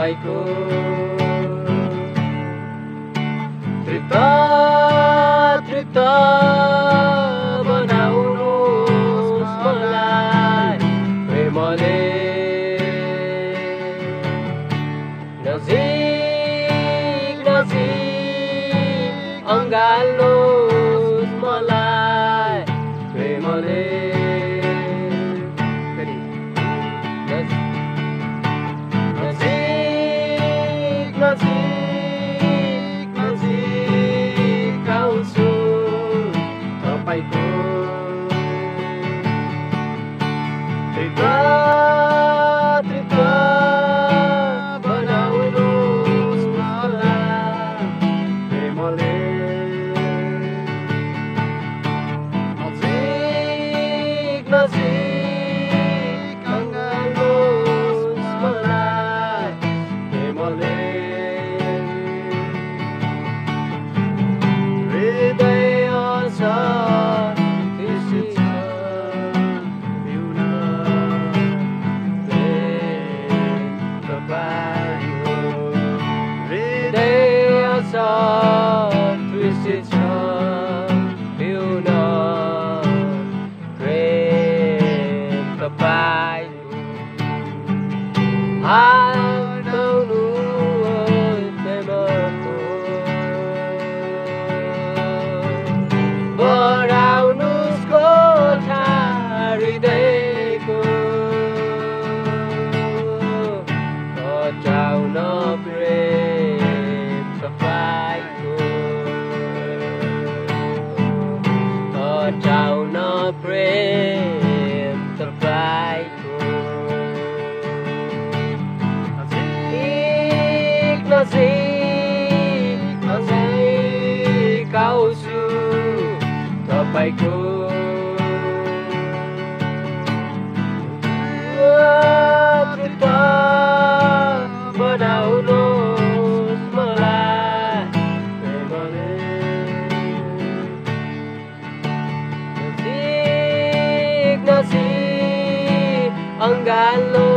तपाईको तृप्त तृप्त बनाउनुहोस् मलाई प्रेमले नजिक नजिक अँगाल्नुहोस् मलाई प्रेमले नजिक नजिक नजिक आउँछु तपाईको तृप्त तृप्त बनाउनुहोस् मलाई प्रेमले नजिक नजिक अँगाल्नुहोस् मलाई प्रेमले हृदय छ खुसी छ पिउन तपाईँको हृदय छ खुसी छ पिउन प्रेम तपाईँको हात ल्याउनुहोस् प्रेमको बढाउनुहोस् कोठा हृदयको हटाउन प्रेम तपाईँको हटाउन प्रेम तपाईँको नजिक नजिक नजिक आउँछु तपाईको तृप्त बनाउनुहोस् मलाई प्रेमले नजिक नजिक अँगाल्नुहोस्